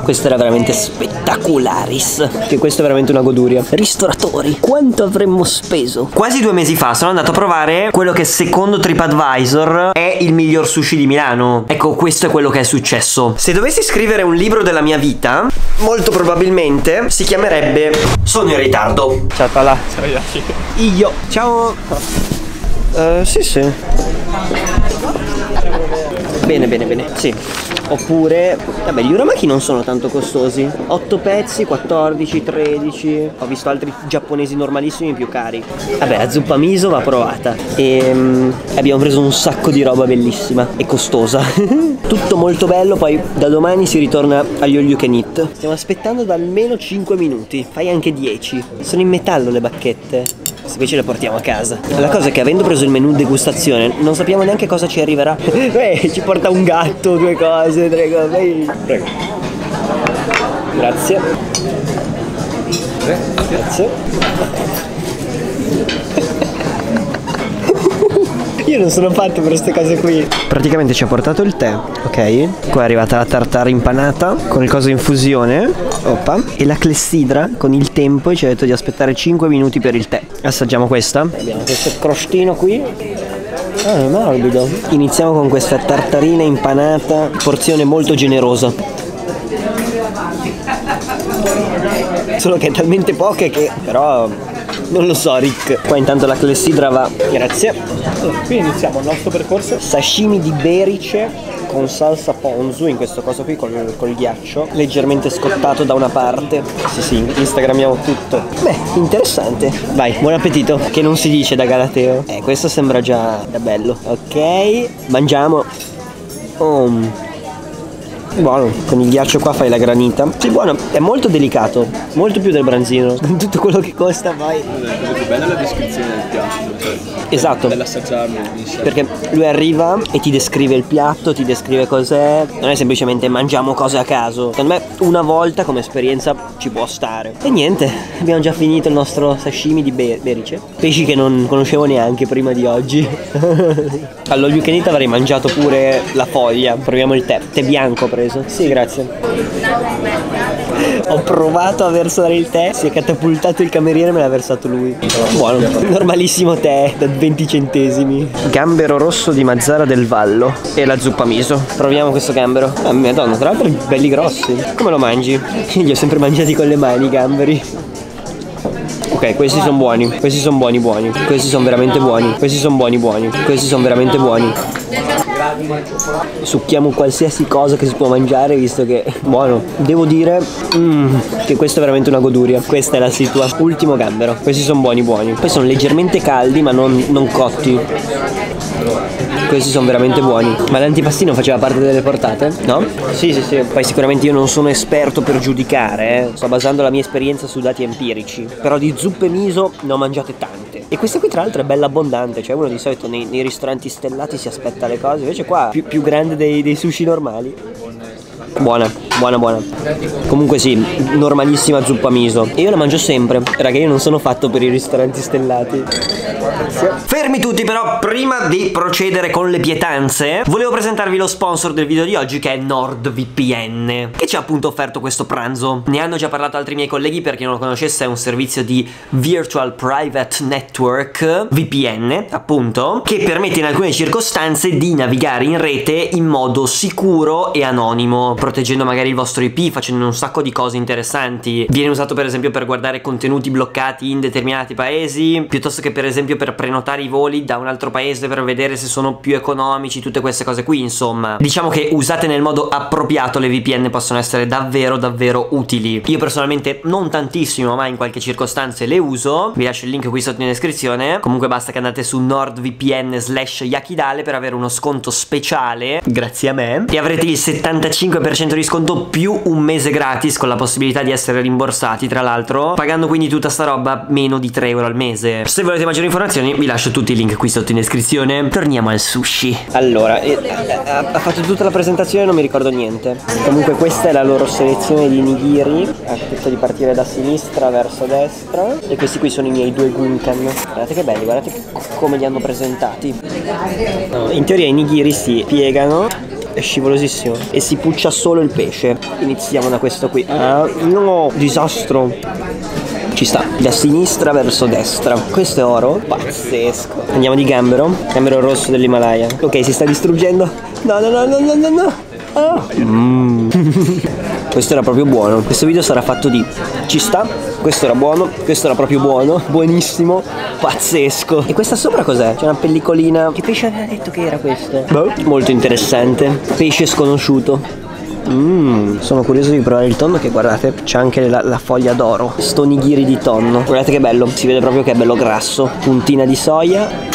Questo era veramente spettacularis. Che questo è veramente una goduria. Ristoratori, quanto avremmo speso? Quasi 2 mesi fa sono andato a provare quello che secondo TripAdvisor è il miglior sushi di Milano. Ecco, questo è quello che è successo. Se dovessi scrivere un libro della mia vita, molto probabilmente si chiamerebbe Sono in ritardo. Ciao Tala. Ciao Yaki. Io. Ciao. Sì. Bene, sì. Oppure, vabbè, gli uramaki non sono tanto costosi. 8 pezzi, 14, 13. Ho visto altri giapponesi normalissimi più cari. Vabbè, la zuppa miso va provata. E abbiamo preso un sacco di roba bellissima e costosa. Tutto molto bello, poi da domani si ritorna agli all you can eat. Stiamo aspettando da almeno 5 minuti. Fai anche 10. Sono in metallo le bacchette. Se invece le portiamo a casa. La cosa è che avendo preso il menù degustazione non sappiamo neanche cosa ci arriverà. Ci porta un gatto, 2 cose, 3 cose. Prego. Grazie. Io non sono fatto per queste cose qui. Praticamente ci ha portato il tè, ok? Qua è arrivata la tartare impanata con il coso in fusione. Oppa. E la clessidra con il tempo e ci ha detto di aspettare 5 minuti per il tè. Assaggiamo questa. Abbiamo questo crostino qui. Ah, è morbido. Iniziamo con questa tartarina impanata, porzione molto generosa. Solo che è talmente poche che però non lo so, Rick. Qua intanto la clessidra va. Grazie. Allora, qui iniziamo il nostro percorso. Sashimi di berice con salsa ponzu, in questo caso qui col ghiaccio, leggermente scottato da una parte. Sì, instagrammiamo tutto. Beh, interessante. Vai, buon appetito. Che non si dice da galateo. Questo sembra già bello. Ok, mangiamo. Buono, con il ghiaccio qua fai la granita. Sì, buono, è molto delicato, molto più del branzino. Tutto quello che costa, vai. È bella la descrizione del piatto, cioè, esatto. È bello assaggiarlo. Perché lui arriva e ti descrive il piatto, ti descrive cos'è. Non è semplicemente mangiamo cose a caso. Secondo me una volta come esperienza ci può stare. E niente, abbiamo già finito il nostro sashimi di berice. Pesci che non conoscevo neanche prima di oggi. Allora, you can eat avrei mangiato pure la foglia. Proviamo il tè bianco preso. Sì, grazie. Ho provato a versare il tè, si è catapultato il cameriere e me l'ha versato lui. Buono, normalissimo tè da 20 centesimi. Gambero rosso di Mazzara del Vallo e la zuppa miso. Proviamo questo gambero. Ah, madonna, tra l'altro belli grossi. Come lo mangi? Io li ho sempre mangiati con le mani i gamberi. Ok, questi sono buoni. Questi sono buoni. Questi sono veramente buoni. Questi sono buoni. Questi sono veramente buoni. Succhiamo qualsiasi cosa che si può mangiare, visto che buono. Devo dire che questo è veramente una goduria. Questa è la situa. Ultimo gambero. Questi sono buoni. Poi sono leggermente caldi ma non cotti. Questi sono veramente buoni. Ma l'antipastino faceva parte delle portate? No? Sì. Poi sicuramente io non sono esperto per giudicare, sto basando la mia esperienza su dati empirici. Però di zuppe miso ne ho mangiate tante. E questa qui tra l'altro è bella abbondante. Cioè uno di solito nei ristoranti stellati si aspetta le cose, invece qua più grande dei sushi normali. Buona. Comunque sì, normalissima zuppa miso. E io la mangio sempre. Raga, io non sono fatto per i ristoranti stellati. Fermi tutti però, prima di procedere con le pietanze, volevo presentarvi lo sponsor del video di oggi, che è NordVPN, che ci ha appunto offerto questo pranzo. Ne hanno già parlato altri miei colleghi. Per chi non lo conoscesse, è un servizio di Virtual Private Network, VPN appunto, che permette in alcune circostanze di navigare in rete in modo sicuro e anonimo, proteggendo magari il vostro IP, facendo un sacco di cose interessanti. Viene usato per esempio per guardare contenuti bloccati in determinati paesi, piuttosto che per esempio per prenotare i voli da un altro paese per vedere se sono più economici, tutte queste cose qui. Insomma, diciamo che usate nel modo appropriato le VPN possono essere davvero utili. Io personalmente non tantissimo, ma in qualche circostanza le uso. Vi lascio il link qui sotto in descrizione. Comunque basta che andate su nordvpn/yakidale per avere uno sconto speciale grazie a me, e avrete il 75% di sconto più un mese gratis, con la possibilità di essere rimborsati tra l'altro, pagando quindi tutta sta roba meno di 3 euro al mese. Se volete maggiori informazioni vi lascio tutti i link qui sotto in descrizione. Torniamo al sushi. Allora, ha fatto tutta la presentazione, non mi ricordo niente. Comunque questa è la loro selezione di nigiri. Ha detto di partire da sinistra verso destra. E questi qui sono i miei 2 gunkan. Guardate che belli, guardate come li hanno presentati. In teoria i nigiri si piegano è scivolosissimo e si puccia solo il pesce. Iniziamo da questo qui. No, disastro. Ci sta, da sinistra verso destra. Questo è oro, pazzesco. Andiamo di gambero, gambero rosso dell'Himalaya. Ok, si sta distruggendo. No, no, no, no, no, no, no. Questo era proprio buono. Questo video sarà fatto di ci sta, questo era buono, questo era proprio buono, buonissimo, pazzesco. E questa sopra cos'è? C'è una pellicolina. Che pesce aveva detto che era questo? Molto interessante. Pesce sconosciuto. Sono curioso di provare il tonno, che guardate, c'è anche la foglia d'oro. Sto nigiri di tonno. Guardate che bello, si vede proprio che è bello grasso. Puntina di soia.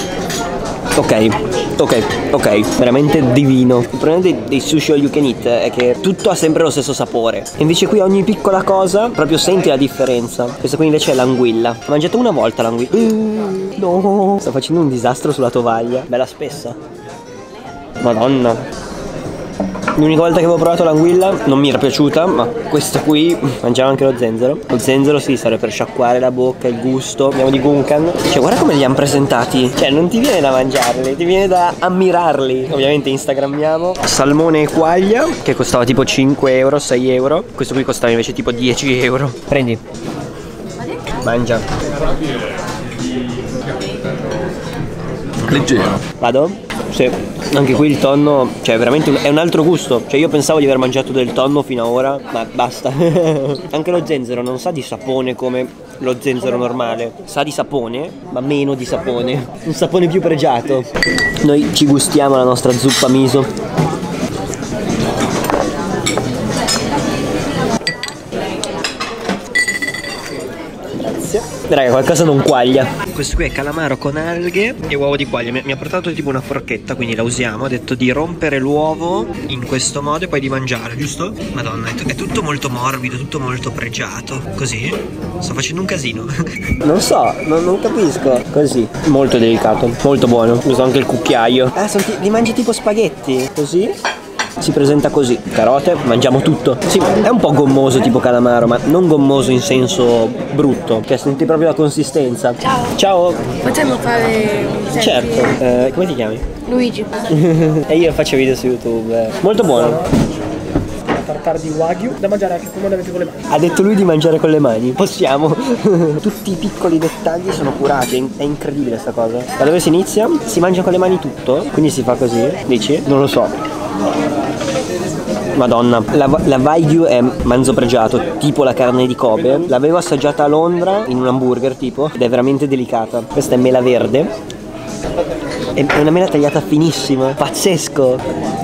Ok, veramente divino. Il problema dei sushi all you can eat è che tutto ha sempre lo stesso sapore. E invece qui ogni piccola cosa proprio senti la differenza. Questa qui invece è l'anguilla. Ho mangiato una volta l'anguilla. No, sto facendo un disastro sulla tovaglia. Bella spessa. Madonna. L'unica volta che avevo provato l'anguilla non mi era piaciuta, ma questa qui mangiava anche lo zenzero. Lo zenzero sì, serve per sciacquare la bocca, il gusto. Andiamo di Gunkan. Cioè guarda come li hanno presentati. Cioè non ti viene da mangiarli, ti viene da ammirarli. Ovviamente instagrammiamo. Salmone e quaglia, che costava tipo 5 euro, 6 euro. Questo qui costava invece tipo 10 euro. Prendi. Mangia. Leggero. Vado? Sì, anche qui il tonno, cioè veramente è un altro gusto. Cioè io pensavo di aver mangiato del tonno fino ad ora, ma basta. Anche lo zenzero non sa di sapone come lo zenzero normale. Sa di sapone, ma meno di sapone. Un sapone più pregiato. Noi ci gustiamo la nostra zuppa miso. Raga, qualcosa non quaglia. Questo qui è calamaro con alghe e uovo di quaglia. Mi ha portato tipo una forchetta, quindi la usiamo. Ha detto di rompere l'uovo in questo modo e poi di mangiare, giusto? Madonna, è tutto molto morbido, tutto molto pregiato. Così? Sto facendo un casino. Non so, non capisco. Così, molto delicato, molto buono. Uso anche il cucchiaio. Li mangi tipo spaghetti, così? Si presenta così, carote, mangiamo tutto. Sì, è un po' gommoso tipo calamaro, ma non gommoso in senso brutto, che senti proprio la consistenza. Ciao. Ciao. Possiamo fare un selfie? Certo, come ti chiami? Luigi. E io faccio video su YouTube. Molto buono. Tartare di wagyu da mangiare anche comodamente con le mani. Ha detto lui di mangiare con le mani. Possiamo. Tutti i piccoli dettagli sono curati. È incredibile sta cosa. Da dove si inizia? Si mangia con le mani tutto. Quindi si fa così. Dici? Non lo so. Madonna, la Wagyu è manzo pregiato, tipo la carne di Kobe. L'avevo assaggiata a Londra in un hamburger tipo ed è veramente delicata. Questa è mela verde. È una mela tagliata finissima. Pazzesco.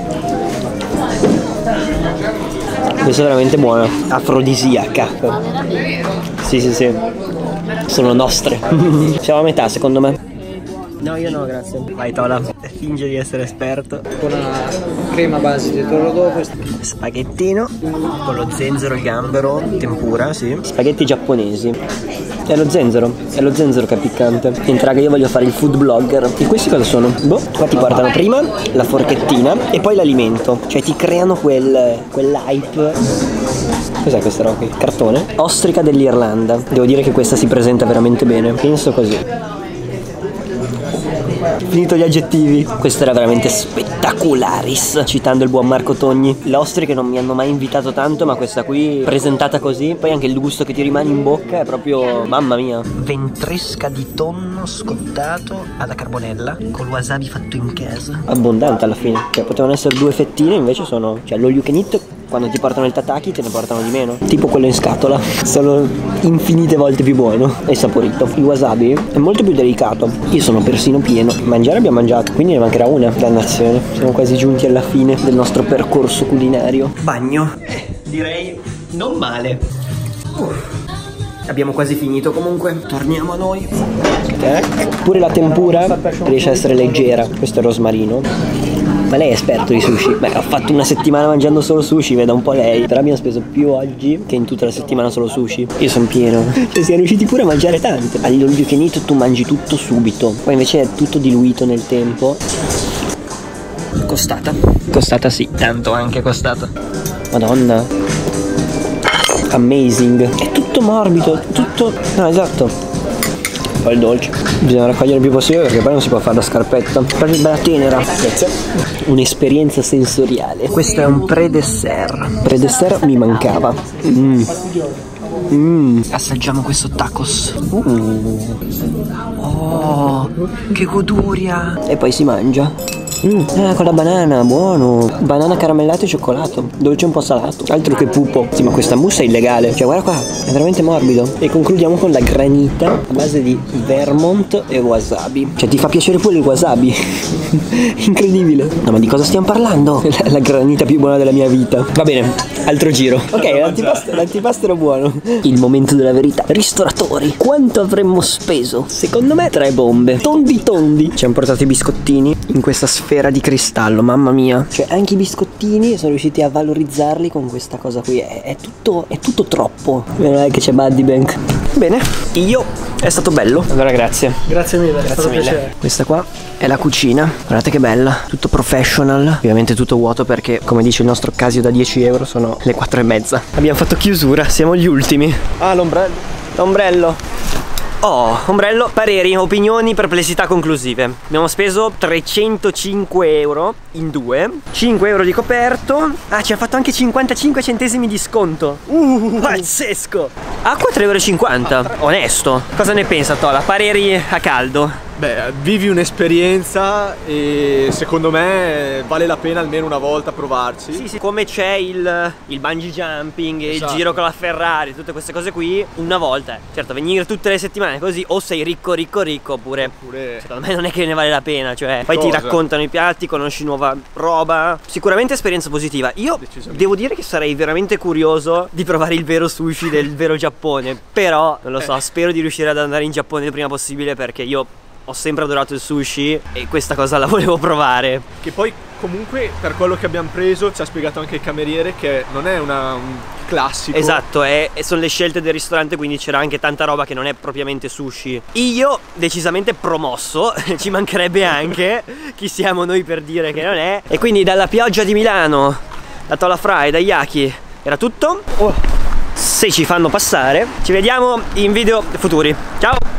Questa è veramente buona. Afrodisiaca. Sì. Sono nostre. Siamo a metà secondo me. No, io no, grazie. Vai Tola, finge di essere esperto. Con la crema base di toro spaghettino con lo zenzero, il gambero, tempura, sì. Spaghetti giapponesi. È lo zenzero che è piccante. Niente raga, io voglio fare il food blogger. E questi cosa sono? Boh, qua ti portano prima la forchettina e poi l'alimento. Cioè ti creano quell'hype. Cos'è questa roba qui? Cartone? Ostrica dell'Irlanda. Devo dire che questa si presenta veramente bene. Penso così. Finito gli aggettivi. Questo era veramente spettacularis, citando il buon Marco Togni. Le ostriche non mi hanno mai invitato tanto, ma questa qui presentata così, poi anche il gusto che ti rimane in bocca è proprio mamma mia. Ventresca di tonno scottato alla carbonella con wasabi fatto in casa. Abbondante alla fine. Cioè potevano essere 2 fettine, invece sono, cioè lo you can eat, quando ti portano il tataki te ne portano di meno. Tipo quello in scatola, solo infinite volte più buono e saporito. Il wasabi è molto più delicato. Io sono persino pieno. Mangiare abbiamo mangiato, quindi ne mancherà una. Dannazione, siamo quasi giunti alla fine del nostro percorso culinario. Bagno, direi non male. Abbiamo quasi finito comunque. Torniamo a noi. Pure la tempura riesce a essere leggera. Questo è rosmarino. Ma lei è esperto di sushi. Beh, ho fatto una settimana mangiando solo sushi, veda un po' lei. Però abbiamo speso più oggi che in tutta la settimana solo sushi. Io sono pieno. Cioè siamo riusciti pure a mangiare tanto. All you can eat tu mangi tutto subito. Poi invece è tutto diluito nel tempo. Costata? Costata sì, tanto anche costata. Madonna. Amazing. È tutto morbido, tutto... No, esatto. poi il dolce. Bisogna raccogliere il più possibile perché poi non si può fare la scarpetta. Proprio bella tenera. Grazie. Un'esperienza sensoriale. Questo è un pre-dessert. Pre-dessert mi mancava. Assaggiamo questo tacos. Oh, che goduria. E poi si mangia. Con la banana, buono. Banana caramellato e cioccolato. Dolce un po' salato. Altro che pupo. Sì, ma questa mousse è illegale. Cioè, guarda qua, è veramente morbido. E concludiamo con la granita a base di Vermont e wasabi. Cioè, ti fa piacere pure il wasabi. Incredibile. No, ma di cosa stiamo parlando? La granita più buona della mia vita. Va bene, altro giro. Ok, l'antipasto era buono. Il momento della verità. Ristoratori, quanto avremmo speso? Secondo me 3 bombe. Tondi. Ci hanno portato i biscottini in questa sfera di cristallo, mamma mia. Cioè anche i biscottini sono riusciti a valorizzarli con questa cosa qui. È tutto troppo. Meno male che c'è Buddy Bank. Bene, è stato bello. Allora grazie. Grazie mille, è stato un piacere. Questa qua è la cucina. Guardate che bella. Tutto professional. Ovviamente tutto vuoto perché, come dice il nostro Casio da 10 euro, sono le 4:30. Abbiamo fatto chiusura, siamo gli ultimi. Ah, l'ombrello. Oh, ombrello, pareri, opinioni, perplessità conclusive. Abbiamo speso 305 euro in 2, 5 euro di coperto. Ah, ci ha fatto anche 55 centesimi di sconto. Pazzesco. Acqua 3,50 euro. Onesto. Cosa ne pensa Tola? Pareri a caldo. Beh, vivi un'esperienza e secondo me vale la pena almeno una volta provarci. Sì, come c'è il bungee jumping, esatto, il giro con la Ferrari, tutte queste cose qui, una volta. Certo, venire tutte le settimane così o sei ricco oppure secondo me non è che ne vale la pena. Cioè, poi ti raccontano i piatti, conosci nuova roba. Sicuramente esperienza positiva. Io devo dire che sarei veramente curioso di provare il vero sushi del vero Giappone. Però, non lo so, spero di riuscire ad andare in Giappone il prima possibile perché io ho sempre adorato il sushi e questa cosa la volevo provare. Che poi comunque per quello che abbiamo preso ci ha spiegato anche il cameriere che non è un classico. Esatto, sono le scelte del ristorante, quindi c'era anche tanta roba che non è propriamente sushi. Io decisamente promosso, ci mancherebbe anche, chi siamo noi per dire che non è. E quindi dalla pioggia di Milano, da Tola Fry, da Yaki, era tutto. Se ci fanno passare, ci vediamo in video futuri. Ciao!